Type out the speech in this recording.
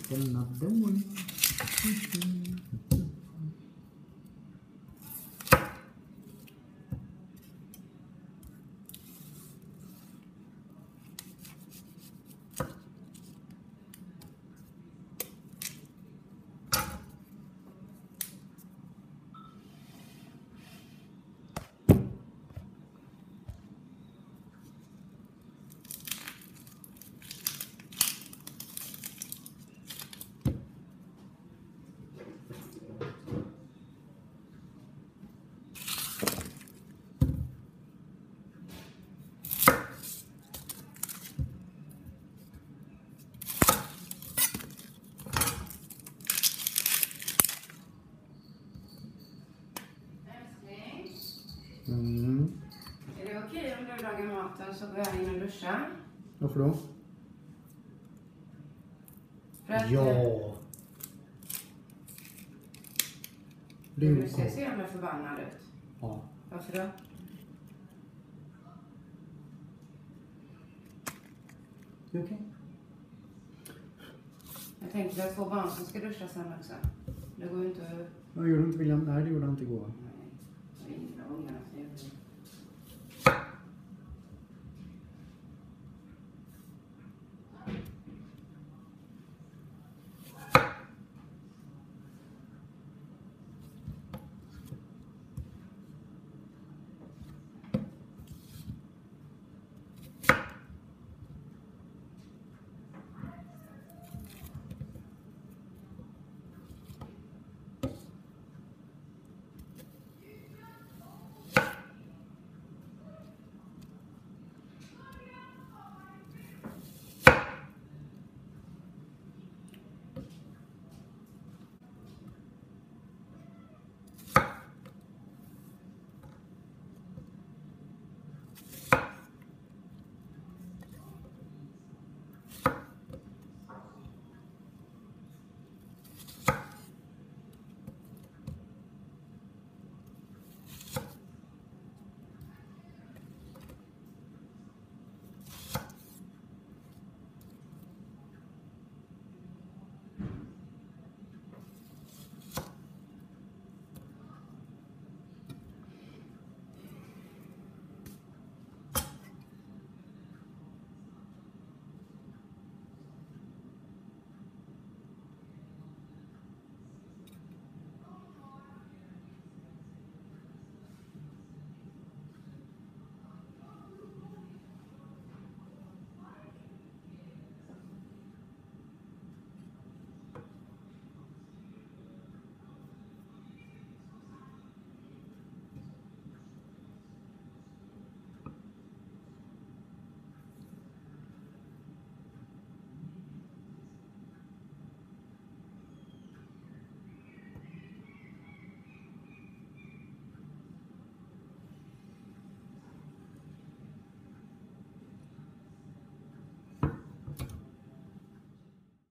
open up the door. Är det okej om du lagar maten så går jag in och duschar? Varför då? För att Ja. du ser så jävla förbannad ut. Ja. Varför då? Det är okej. Jag tänkte att jag har 2 barn som ska duscha sen också. Det går ju inte att... Jag gjorde inte William. Nej, det gjorde han inte igår. Nej, det är inga ungarna som gör det.